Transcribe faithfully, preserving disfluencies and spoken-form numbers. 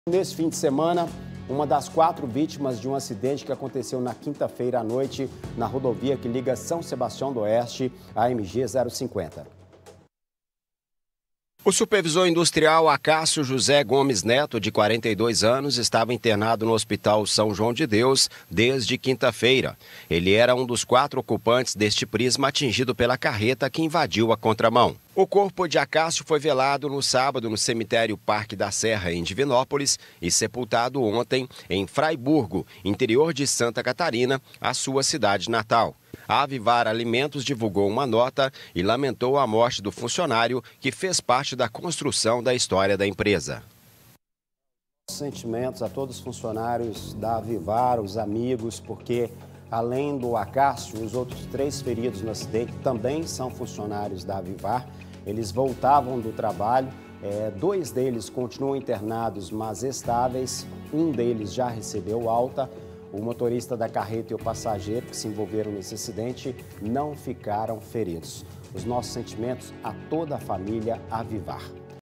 Nesse fim de semana, uma das quatro vítimas de um acidente que aconteceu na quinta-feira à noite na rodovia que liga São Sebastião do Oeste à M G zero cinquenta. O supervisor industrial Acácio José Gomes Neto, de quarenta e dois anos, estava internado no Hospital São João de Deus desde quinta-feira. Ele era um dos quatro ocupantes deste Prisma atingido pela carreta que invadiu a contramão. O corpo de Acácio foi velado no sábado no cemitério Parque da Serra, em Divinópolis, e sepultado ontem em Fraiburgo, interior de Santa Catarina, a sua cidade natal. A Avivar Alimentos divulgou uma nota e lamentou a morte do funcionário que fez parte da construção da história da empresa. Sentimentos a todos os funcionários da Avivar, os amigos, porque além do Acácio, os outros três feridos no acidente também são funcionários da Avivar. Eles voltavam do trabalho, é, dois deles continuam internados, mas estáveis, um deles já recebeu alta. O motorista da carreta e o passageiro que se envolveram nesse acidente não ficaram feridos. Os nossos sentimentos a toda a família Avivar.